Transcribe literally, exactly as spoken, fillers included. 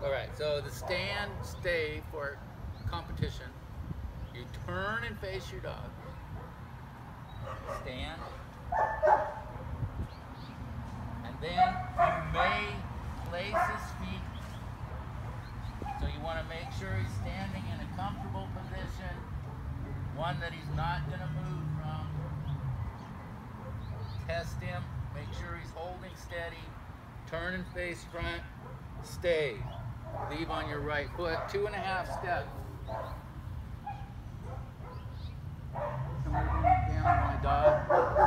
All right, so the stand, stay for competition. You turn and face your dog. Stand. And then you may place his feet. So you want to make sure he's standing in a comfortable position, one that he's not going to move from. Test him, make sure he's holding steady, turn and face front, stay. Leave on your right foot, two and a half steps. Come down, my dog.